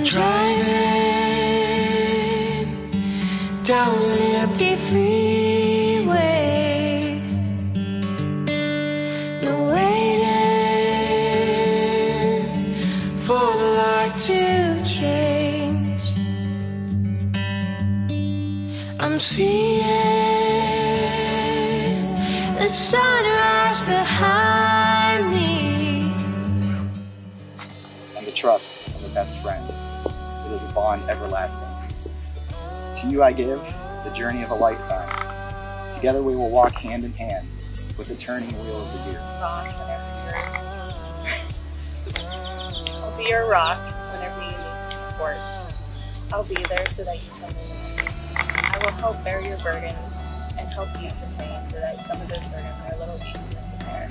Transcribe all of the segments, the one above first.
I'm driving down an empty freeway, no waiting for the light to change. I'm seeing the sunrise behind me. And the trust of a best friend. It is a bond everlasting. To you I give the journey of a lifetime. Together we will walk hand in hand with the turning wheel of the year. I'll be your rock whenever you need support. I'll be there so that you can live. I will help bear your burdens and help ease the pain so that some of those burdens are a little easier to bear.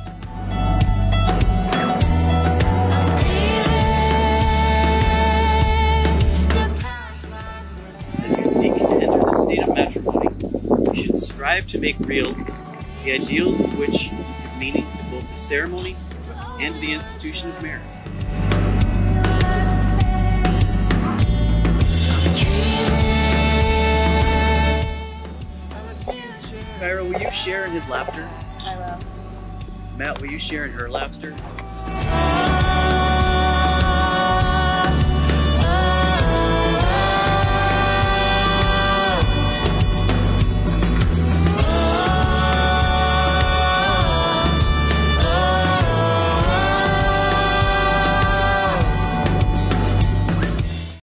You should strive to make real the ideals of which give meaning to both the ceremony and the institution of marriage. Kyra, will you share in his laughter? I will. Matt, will you share in her laughter?